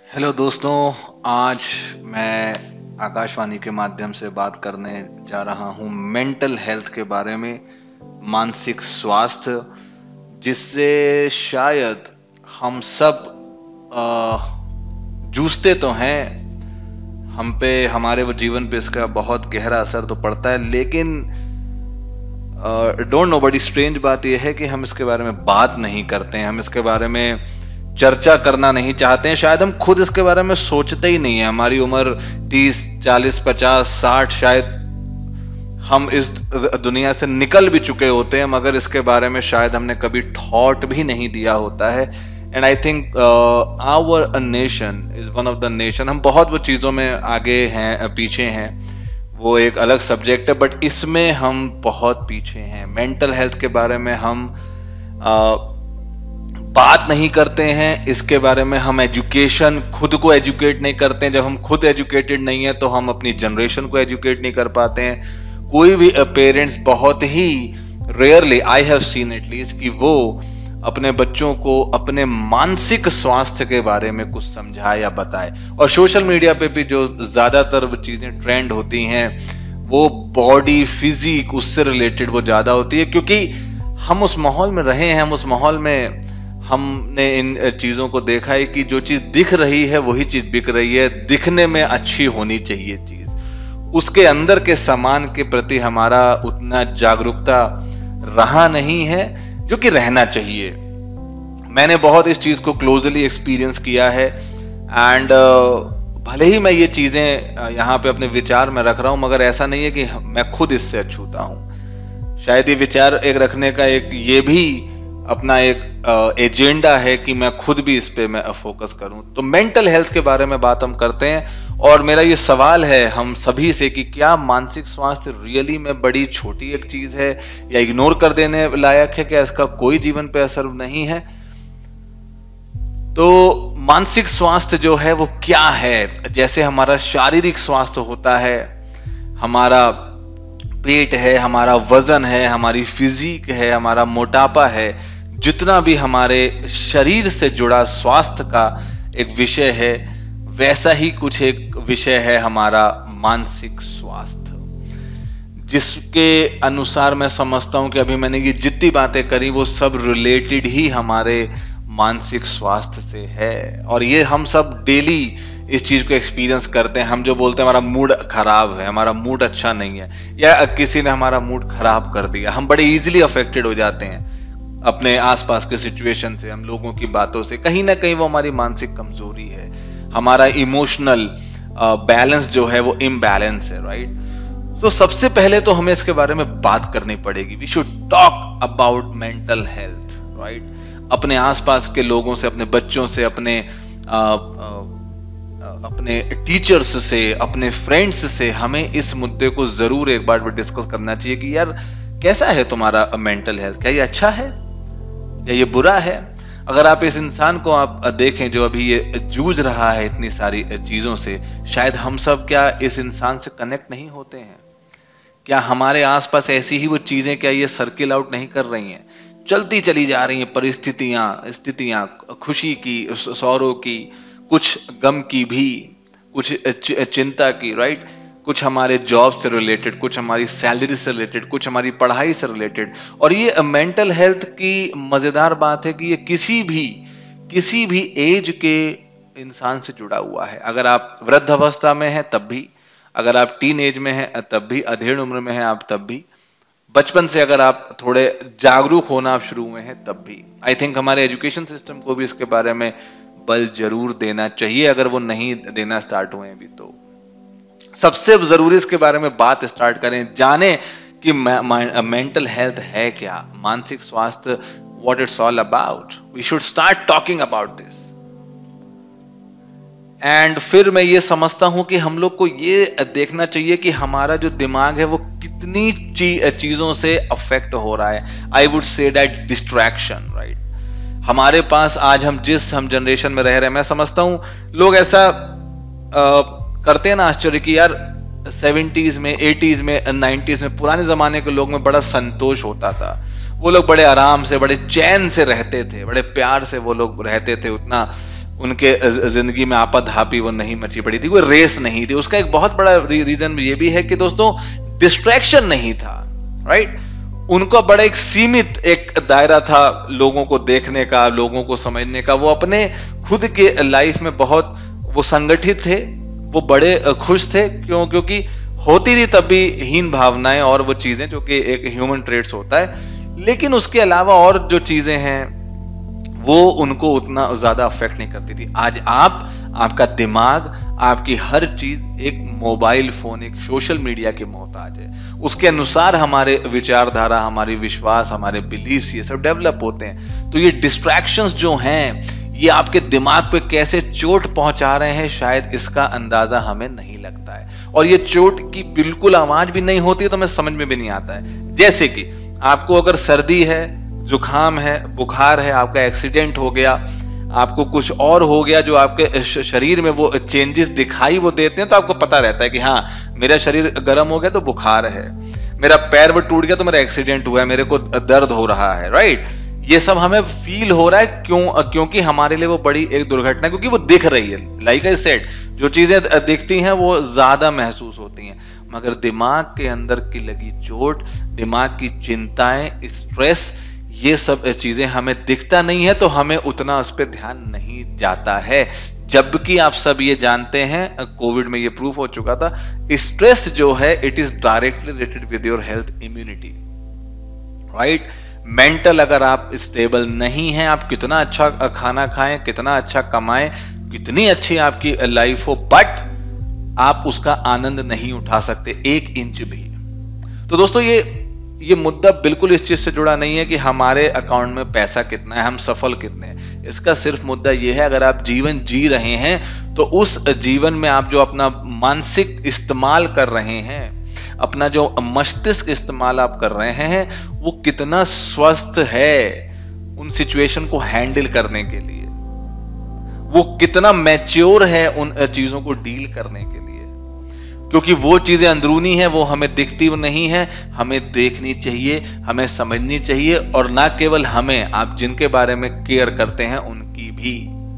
Hello दोस्तों, आज मैं आकाशवाणी के माध्यम से बात करने जा रहा हूँ मेंटल हेल्थ के बारे में, मानसिक स्वास्थ्य, जिससे शायद हम सब जूझते तो हैं। हम पे, हमारे वो जीवन पे इसका बहुत गहरा असर तो पड़ता है, लेकिन डोंट नो, बड़ी स्ट्रेंज बात यह है कि हम इसके बारे में बात नहीं करते हैं, हम इसके बारे में चर्चा करना नहीं चाहते हैं। शायद हम खुद इसके बारे में सोचते ही नहीं है। हमारी उम्र 30, 40, 50, 60, शायद हम इस दुनिया से निकल भी चुके होते हैं, मगर इसके बारे में शायद हमने कभी थॉट भी नहीं दिया होता है। And I think our nation is one of the nation, हम बहुत वो चीज़ों में आगे हैं, पीछे हैं, वो एक अलग सब्जेक्ट है, बट इसमें हम बहुत पीछे हैं। मेंटल हेल्थ के बारे में हम बात नहीं करते हैं, इसके बारे में हम एजुकेशन, खुद को एजुकेट नहीं करते हैं। जब हम खुद एजुकेटेड नहीं है तो हम अपनी जनरेशन को एजुकेट नहीं कर पाते हैं। कोई भी पेरेंट्स, बहुत ही rarely I have seen at least, कि वो अपने बच्चों को अपने मानसिक स्वास्थ्य के बारे में कुछ समझाए या बताए। और सोशल मीडिया पे भी जो ज्यादातर चीजें ट्रेंड होती हैं वो बॉडी, फिजिक, उससे रिलेटेड वो ज्यादा होती है, क्योंकि हम उस माहौल में रहे हैं, हम उस माहौल में हमने इन चीजों को देखा है कि जो चीज दिख रही है वही चीज बिक रही है। दिखने में अच्छी होनी चाहिए चीज, उसके अंदर के सामान के प्रति हमारा उतना जागरूकता रहा नहीं है जो कि रहना चाहिए। मैंने बहुत इस चीज को क्लोजली एक्सपीरियंस किया है, एंड भले ही मैं ये चीजें यहाँ पे अपने विचार में रख रहा हूं, मगर ऐसा नहीं है कि मैं खुद इससे अछूता हूं। शायद ये विचार एक रखने का एक ये भी अपना एक एजेंडा है कि मैं खुद भी इस पे मैं फोकस करूं। तो मेंटल हेल्थ के बारे में बात हम करते हैं, और मेरा ये सवाल है हम सभी से कि क्या मानसिक स्वास्थ्य रियली में बड़ी छोटी एक चीज है या इग्नोर कर देने लायक है? क्या इसका कोई जीवन पे असर नहीं है? तो मानसिक स्वास्थ्य जो है वो क्या है? जैसे हमारा शारीरिक स्वास्थ्य होता है, हमारा पेट है, हमारा वजन है, हमारी फिजिक है, हमारा मोटापा है, जितना भी हमारे शरीर से जुड़ा स्वास्थ्य का एक विषय है, वैसा ही कुछ एक विषय है हमारा मानसिक स्वास्थ्य, जिसके अनुसार मैं समझता हूं कि अभी मैंने ये जितनी बातें करी वो सब रिलेटेड ही हमारे मानसिक स्वास्थ्य से है। और ये हम सब डेली इस चीज को एक्सपीरियंस करते हैं। हम जो बोलते हैं हमारा मूड खराब है, हमारा मूड अच्छा नहीं है, या किसी ने हमारा मूड खराब कर दिया, हम बड़े इजीली अफेक्टेड हो जाते हैं अपने आसपास के सिचुएशन से, हम लोगों की बातों से। कहीं ना कहीं वो हमारी मानसिक कमजोरी है, हमारा इमोशनल बैलेंस जो है वो इम्बैलेंस है, राइट? सो सबसे पहले तो हमें इसके बारे में बात करनी पड़ेगी। We should talk about mental health, right? अपने आसपास के लोगों से, अपने बच्चों से, अपने टीचर्स से, अपने फ्रेंड्स से हमें इस मुद्दे को जरूर एक बार डिस्कस करना चाहिए कि यार कैसा है तुम्हारा मेंटल हेल्थ? क्या ये अच्छा है या ये बुरा है? अगर आप इस इंसान को आप देखें जो अभी ये जूझ रहा है इतनी सारी चीजों से, शायद हम सब क्या इस इंसान से कनेक्ट नहीं होते हैं? क्या हमारे आसपास ऐसी ही वो चीजें, क्या ये सर्किल आउट नहीं कर रही हैं, चलती चली जा रही हैं स्थितियां, खुशी की, सौरों की, कुछ गम की भी, कुछ चिंता की, राइट? कुछ हमारे जॉब से रिलेटेड, कुछ हमारी सैलरी से रिलेटेड, कुछ हमारी पढ़ाई से रिलेटेड। और ये मेंटल हेल्थ की मजेदार बात है कि ये किसी भी एज के इंसान से जुड़ा हुआ है। अगर आप वृद्ध अवस्था में हैं तब भी, अगर आप टीन एज में हैं तब भी, अधेड़ उम्र में हैं आप तब भी, बचपन से अगर आप थोड़े जागरूक होना आप शुरू हुए हैं तब भी। आई थिंक हमारे एजुकेशन सिस्टम को भी इसके बारे में बल जरूर देना चाहिए, अगर वो नहीं देना स्टार्ट हुए अभी तो। सबसे जरूरी इसके बारे में बात स्टार्ट करें, जाने कि मेंटल हेल्थ है क्या, मानसिक स्वास्थ्य, what it's all about. We should start talking about this. And फिर मैं ये समझता हूं कि हम लोग को ये देखना चाहिए कि हमारा जो दिमाग है वो कितनी चीजों से अफेक्ट हो रहा है। I would say that distraction, right? हमारे पास आज हम जनरेशन में रह रहे हैं, मैं समझता हूं लोग ऐसा करते हैं ना आश्चर्य कि यार 70s में, 80s में, 90s में, पुराने जमाने के लोग में बड़ा संतोष होता था। वो लोग बड़े आराम से, बड़े चैन से रहते थे, बड़े प्यार से वो लोग रहते थे, उतना उनके जिंदगी में आपाधापी वो नहीं मची पड़ी थी, कोई रेस नहीं थी। उसका एक बहुत बड़ा रीजन ये भी है कि दोस्तों डिस्ट्रैक्शन नहीं था, राइट। उनको बड़ा एक सीमित एक दायरा था लोगों को देखने का, लोगों को समझने का। वो अपने खुद के लाइफ में बहुत वो संगठित थे, वो बड़े खुश थे। क्योंकि होती थी तब भी हीन भावनाएं और वो चीजें जो कि एक ह्यूमन ट्रेट्स होता है, लेकिन उसके अलावा और जो चीजें हैं वो उनको उतना ज्यादा अफेक्ट नहीं करती थी। आज आपका दिमाग, आपकी हर चीज एक मोबाइल फोन, एक सोशल मीडिया के मोहताज है। उसके अनुसार हमारे विचारधारा, हमारे विश्वास, हमारे बिलीफ्स ये सब डेवलप होते हैं। तो ये डिस्ट्रैक्शंस जो हैं ये आपके दिमाग पे कैसे चोट पहुंचा रहे हैं, शायद इसका अंदाजा हमें नहीं लगता है। और ये चोट की बिल्कुल आवाज भी नहीं होती है तो हमें समझ में भी नहीं आता है। जैसे कि आपको अगर सर्दी है, जुकाम है, बुखार है, आपका एक्सीडेंट हो गया, आपको कुछ और हो गया जो आपके शरीर में वो चेंजेस दिखाई वो देते हैं, तो आपको पता रहता है कि हाँ मेरा शरीर गर्म हो गया तो बुखार है, मेरा पैर वो टूट गया तो मेरा एक्सीडेंट हुआ है, मेरे को दर्द हो रहा है, राइट। ये सब हमें फील हो रहा है क्योंकि हमारे लिए वो बड़ी एक दुर्घटना, क्योंकि वो दिख रही है। लाइक आई सेड, जो चीजें दिखती हैं वो ज्यादा महसूस होती हैं, मगर दिमाग के अंदर की लगी चोट, दिमाग की चिंताएं, स्ट्रेस, ये सब चीजें हमें दिखता नहीं है तो हमें उतना उस पर ध्यान नहीं जाता है। जबकि आप सब ये जानते हैं, कोविड में ये प्रूफ हो चुका था, स्ट्रेस जो है it is directly related with your health, immunity, right. Mental अगर आप स्टेबल नहीं हैं, आप कितना अच्छा खाना खाएं, कितना अच्छा कमाएं, कितनी अच्छी आपकी लाइफ हो, बट आप उसका आनंद नहीं उठा सकते 1 इंच भी। तो दोस्तों ये मुद्दा बिल्कुल इस चीज से जुड़ा नहीं है कि हमारे अकाउंट में पैसा कितना है, हम सफल कितने हैं। इसका सिर्फ मुद्दा यह है, अगर आप जीवन जी रहे हैं तो उस जीवन में आप जो अपना मानसिक इस्तेमाल कर रहे हैं, अपना जो मस्तिष्क इस्तेमाल आप कर रहे हैं, वो कितना स्वस्थ है उन सिचुएशन को हैंडल करने के लिए, वो कितना मैच्योर है उन चीजों को डील करने के लिए। क्योंकि वो चीजें अंदरूनी है, वो हमें दिखती नहीं है, हमें देखनी चाहिए, हमें समझनी चाहिए, और ना केवल हमें, आप जिनके बारे में केयर करते हैं उनकी भी।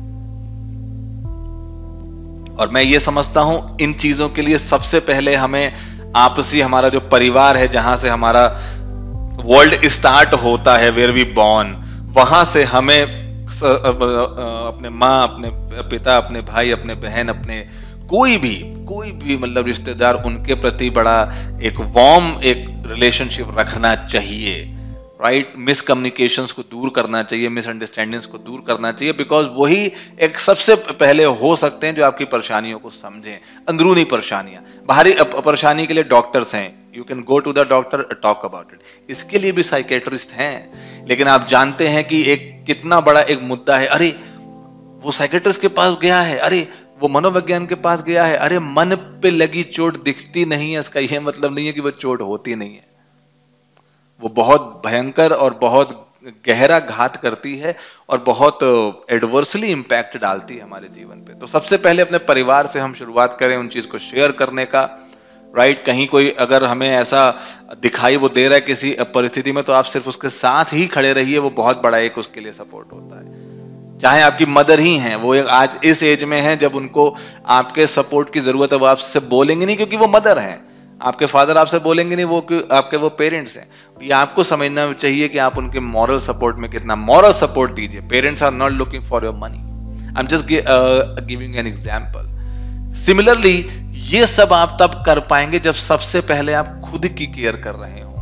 और मैं ये समझता हूं इन चीजों के लिए सबसे पहले हमें आपसी, हमारा जो परिवार है, जहां से हमारा वर्ल्ड स्टार्ट होता है, वेयर वी बॉर्न, वहां से हमें अपने माँ, अपने पिता, अपने भाई, अपने बहन, अपने कोई भी मतलब रिश्तेदार, उनके प्रति बड़ा एक वार्म एक रिलेशनशिप रखना चाहिए, राइट। मिसकम्युनिकेशंस को दूर करना चाहिए, मिसअंडरस्टैंडिंग्स को दूर करना चाहिए, बिकॉज वही एक सबसे पहले हो सकते हैं जो आपकी परेशानियों को समझें, अंदरूनी परेशानियां। बाहरी परेशानी के लिए डॉक्टर्स हैं, you can go to the doctor, talk about it, इसके लिए भी साइकेट्रिस्ट हैं। लेकिन आप जानते हैं कि एक कितना बड़ा एक मुद्दा है, अरे वो साइकेट्रिस्ट के पास गया है, अरे वो मनोविज्ञान के पास गया है, अरे मन पे लगी चोट दिखती नहीं है, इसका यह मतलब नहीं है कि वो चोट होती नहीं है। वो बहुत भयंकर और बहुत गहरा घात करती है और बहुत एडवर्सली इंपैक्ट डालती है हमारे जीवन पे। तो सबसे पहले अपने परिवार से हम शुरुआत करें उन चीज को शेयर करने का, राइट। कहीं कोई अगर हमें ऐसा दिखाई वो दे रहा है किसी परिस्थिति में, तो आप सिर्फ उसके साथ ही खड़े रहिए, वो बहुत बड़ा एक उसके लिए सपोर्ट होता है। चाहे आपकी मदर ही हैं, वो आज इस एज में हैं जब उनको आपके सपोर्ट की जरूरत है, वो आपसे बोलेंगे नहीं क्योंकि वो मदर हैं, आपके फादर आपसे बोलेंगे नहीं, वो आपके वो पेरेंट्स हैं। ये आपको समझना चाहिए कि आप उनके मॉरल सपोर्ट में कितना मॉरल सपोर्ट दीजिए। Parents are not looking for your money, I am just giving an example. Similarly ये सब आप तब कर पाएंगे जब सबसे पहले आप खुद की केयर कर रहे होंगे।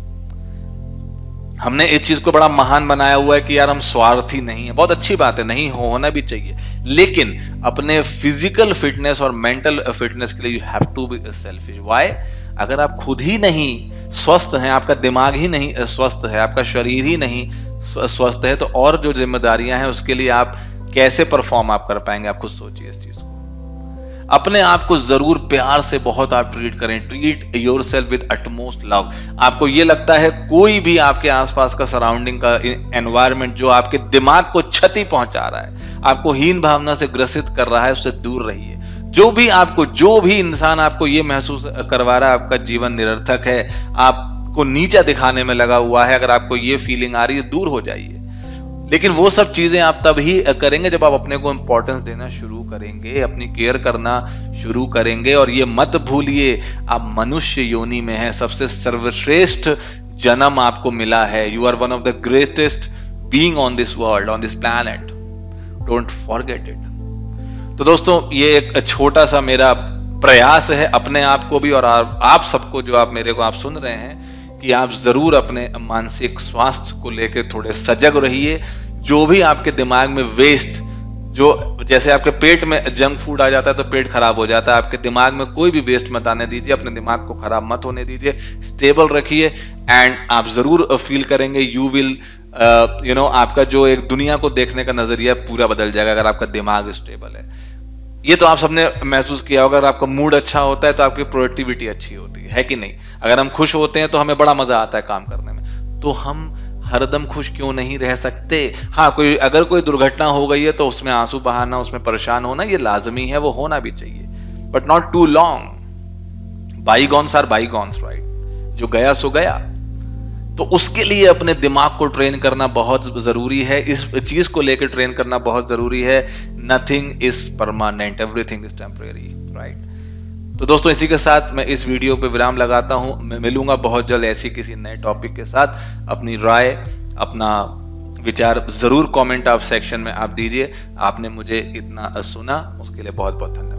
हमने इस चीज को बड़ा महान बनाया हुआ है कि यार हम स्वार्थी नहीं है, बहुत अच्छी बात है, नहीं होना भी चाहिए, लेकिन अपने फिजिकल फिटनेस और मेंटल फिटनेस के लिए you have to be selfish. Why? अगर आप खुद ही नहीं स्वस्थ हैं, आपका दिमाग ही नहीं स्वस्थ है, आपका शरीर ही नहीं स्वस्थ है, तो और जो जिम्मेदारियां हैं उसके लिए आप कैसे परफॉर्म आप कर पाएंगे? आप खुद सोचिए इस चीज को। अपने आप को जरूर प्यार से बहुत आप ट्रीट करें, treat yourself with utmost love. आपको ये लगता है कोई भी आपके आसपास का सराउंडिंग का एनवायरनमेंट जो आपके दिमाग को क्षति पहुंचा रहा है, आपको हीन भावना से ग्रसित कर रहा है, उससे दूर रहिए। जो भी इंसान आपको ये महसूस करवा रहा है आपका जीवन निरर्थक है, आपको नीचा दिखाने में लगा हुआ है, अगर आपको ये फीलिंग आ रही है, दूर हो जाइए। लेकिन वो सब चीजें आप तब ही करेंगे जब आप अपने को इंपॉर्टेंस देना शुरू करेंगे, अपनी केयर करना शुरू करेंगे। और ये मत भूलिए, आप मनुष्य योनि में हैं, सबसे सर्वश्रेष्ठ जन्म आपको मिला है। You are one of the greatest being on this world, on this planet. Don't forget it. तो दोस्तों, ये एक छोटा सा मेरा प्रयास है अपने आप को भी और आप सबको, जो आप मेरे को आप सुन रहे हैं, कि आप जरूर अपने मानसिक स्वास्थ्य को लेकर थोड़े सजग रहिए। जो भी आपके दिमाग में वेस्ट, जो जैसे आपके पेट में जंक फूड आ जाता है तो पेट खराब हो जाता है, आपके दिमाग में कोई भी वेस्ट मत आने दीजिए, अपने दिमाग को खराब मत होने दीजिए, स्टेबल रखिए। एंड आप जरूर फील करेंगे, यू विल आपका जो एक दुनिया को देखने का नजरिया पूरा बदल जाएगा अगर आपका दिमाग स्टेबल है। ये तो आप सबने महसूस किया होगा, अगर आपका मूड अच्छा होता है तो आपकी प्रोडक्टिविटी अच्छी होती है कि नहीं? अगर हम खुश होते हैं तो हमें बड़ा मजा आता है काम करने में। तो हम हरदम खुश क्यों नहीं रह सकते? हाँ, अगर कोई दुर्घटना हो गई है तो उसमें आंसू बहाना, उसमें परेशान होना, ये लाजमी है, वो होना भी चाहिए, but not too long. Bygones are bygones, right? जो गया सो गया। तो उसके लिए अपने दिमाग को ट्रेन करना बहुत जरूरी है, इस चीज को लेकर ट्रेन करना बहुत जरूरी है। Nothing is permanent, everything is temporary, right? तो दोस्तों, इसी के साथ मैं इस वीडियो पे विराम लगाता हूं। मैं मिलूंगा बहुत जल्द ऐसी किसी नए टॉपिक के साथ। अपनी राय, अपना विचार जरूर कमेंट आप सेक्शन में आप दीजिए। आपने मुझे इतना सुना, उसके लिए बहुत बहुत धन्यवाद।